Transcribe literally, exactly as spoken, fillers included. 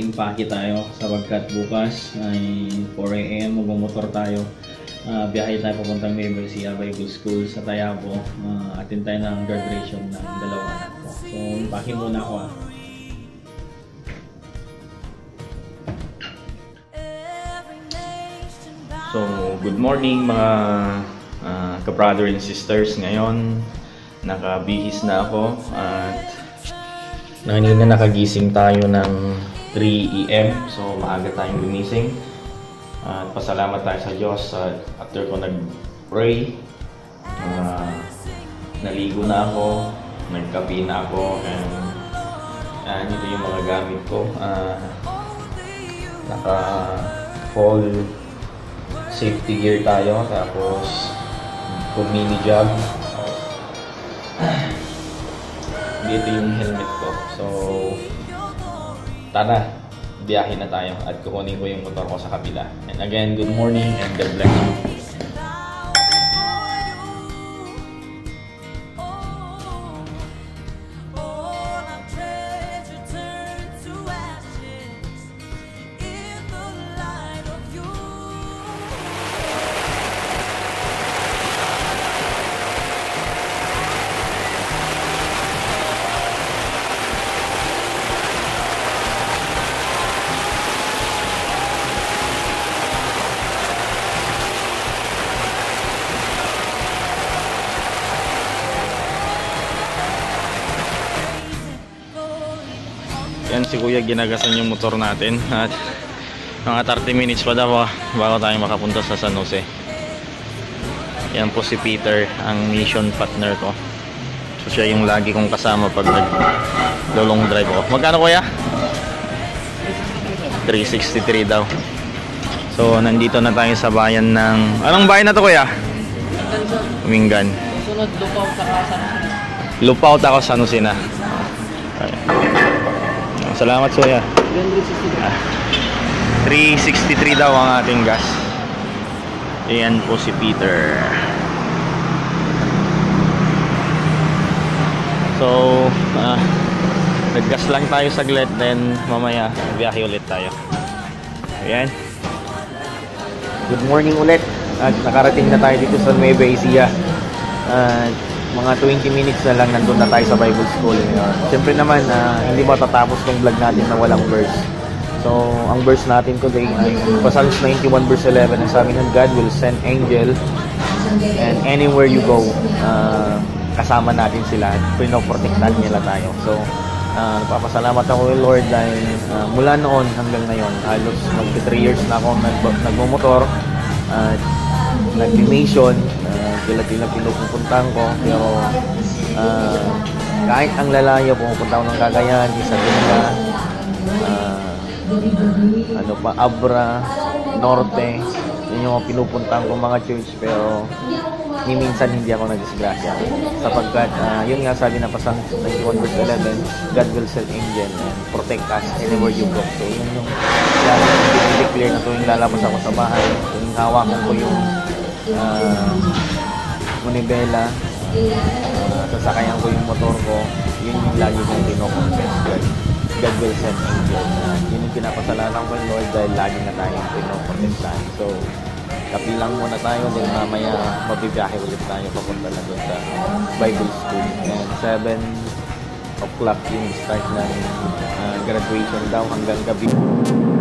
mag-impake tayo sapagkat bukas ay four A M magmumotor tayo. Uh, biyahe tayo papuntang Nueva Ecija Bible School sa Tayabo. Uh, attend tayo ng graduation ng dalawang anak ko. So, impake muna ako ah. So, good morning mga uh, ka-brother and sisters. Ngayon, nakabihis na ako at kanina nakagising tayo ng three A M So, maaga tayong gumising. At pasalamat tayo sa Diyos at after ko nag-pray, uh, naligo na ako, nagkape na ako, and uh, ito yung mga gamit ko. Uh, naka-fall safety gear tayo, tapos full mini jog. Dito yung helmet ko. So, tara, biyahe na tayo at kukunin ko yung motor ko sa kabila. And again, good morning and God bless you. Yan si Kuya, ginagasan yung motor natin at mga thirty minutes pa daw bago tayo makapunta sa San Jose. Yan po si Peter, ang mission partner ko. So siya yung lagi kong kasama pag nag-long drive ako. Magkano Kuya? three sixty-three daw. So nandito na tayo sa bayan ng... Anong bayan na to Kuya? Mingan. Sunod, Lupaw ako sa San Jose. Lupaw ako sa San Jose na. Salamat Kuya. three sixty-three daw ang ating gas. Ayan po si Peter. So, uh, naggas lang tayo saglit, then mamaya biyahe ulit tayo. Ayan. Good morning ulit. At nakarating na tayo dito sa Nueva Ecija. At mga twenty minutes na lang nandun na tayo sa Bible School. Siyempre naman, uh, hindi matatapos tong vlog natin na walang verse. So, ang verse natin today ay Psalms ninety-one verse eleven. Ang sabi ng God will send angel and anywhere you go, uh, kasama natin sila at pinoprotektahan nila tayo. So, uh, nagpapasalamat ako kay Lord dahil uh, mula noon hanggang ngayon, halos magti three years na ako nag nagmumotor at uh, nag-mission. Sila-sila pinupuntahan ko, pero uh, kahit ang lalayo, pumupunta ako ng Cagayan, Isabela, uh, ano pa, Abra, Norte, yun yung pinupuntahan ko mga church, pero ni minsan hindi ako nagdisgrasya sapagkat uh, yun nga sabi na Psalms ninety-one verse eleven, God will send angel and protect us anywhere you go. So yun yung lagi yung declare na tuwing lalabas ako sa bahay, tuwing hawakan ko yung uh, Munibela, uh, sasakayan ko yung motor ko, yun yung lagi kong pinoconfess. God, God will send angels. Uh, yun yung pinapasalanan ko yung Lord dahil lagi na tayong pinoprotektahan. So, kapilang muna tayo, then mamaya mabibiyahe ulit tayo papunta na doon sa Bible School. And seven o'clock yung start ng uh, graduation daw hanggang gabi.